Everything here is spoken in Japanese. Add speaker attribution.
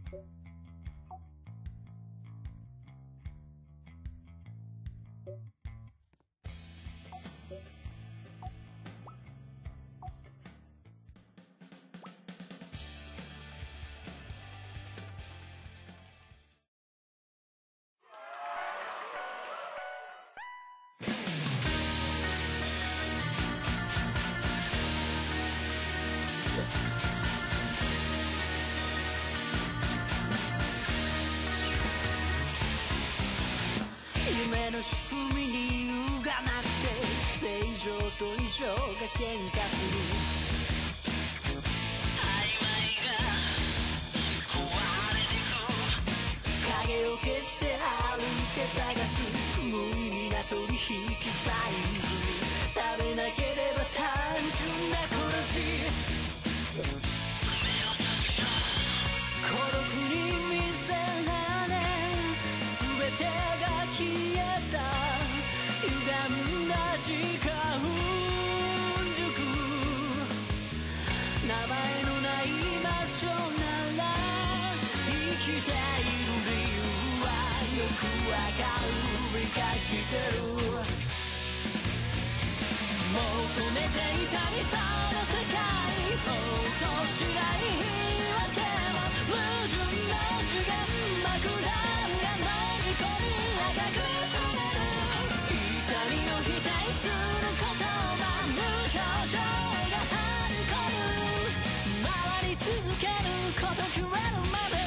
Speaker 1: 夢の仕組みに理由がなくて正常と異常が喧嘩する曖昧が壊れてく影を消して歩いて探す無意味な取引サイズ食べなければ単純な殺し孤独に見せられ全てが消えた歪んだ時間軸名前のない場所なら生きている理由はよくわかる理解してる求めていた理想の世界ほっとしない言い訳も矛盾の次元爆弾が飲み込み赤く染める痛みを否定する言葉無表情がはびこる回り続ける孤独はまだ